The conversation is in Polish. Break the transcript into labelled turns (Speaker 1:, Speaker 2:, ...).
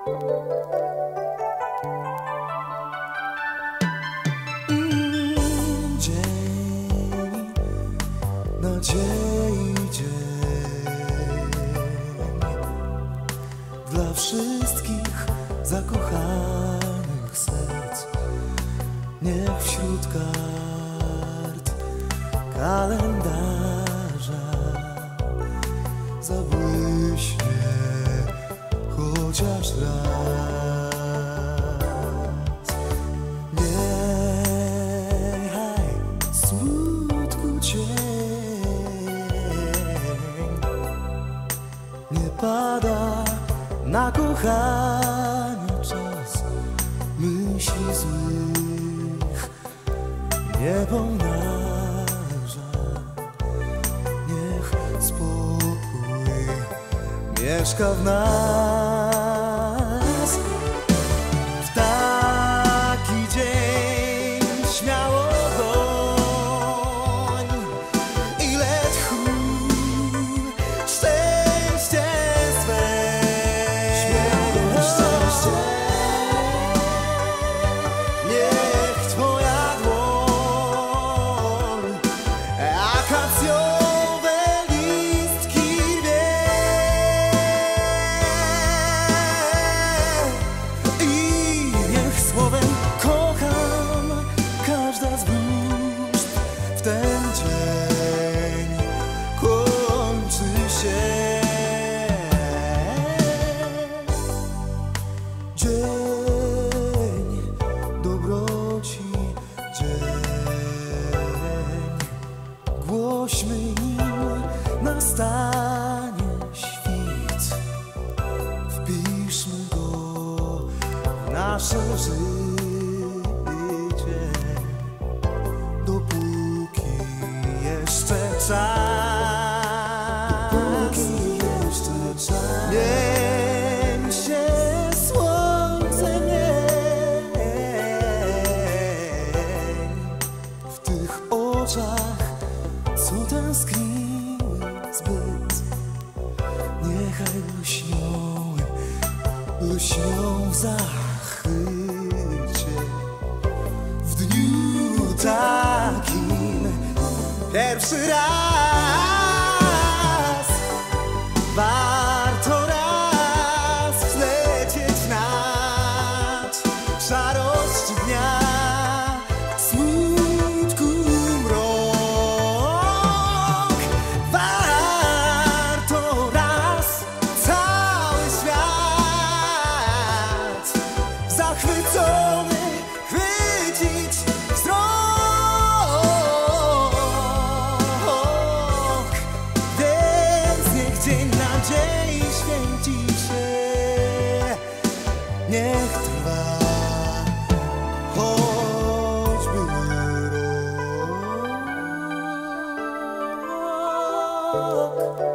Speaker 1: Dzień nadziei, dzień dla wszystkich zakochanych serc. Niech wśród kart kalendarza zabłyśnie chociaż raz. Niechaj smutku cień nie pada na kochanie czas. Myśli złych nie pomnaża. Niech spokój mieszka w nas. W taki dzień śmiało goń ile tchu szczęście swe. Śmiało szczęście. Niech twoja dłoń akacjowe listki wie i niech słowem kocham każda z wróżb w ten dzień kończy się. Dzień dobroci, dzień głośmy nim nastanie świt. Wpiszmy go w nasze życie, dopóki jeszcze czas. Dopóki jeszcze czas. Niesie słońce mień w tych oczach, co tęskniły zbyt. Niechaj lśnią w zachwycie w dniu takim pierwszy raz. Warto raz wzlecieć nad szarość dnia, smutku mrok. Warto raz cały świat zachwycony chwycić wzrok. Więc niech dzień nadziei święci się, niech trwa choćby rok.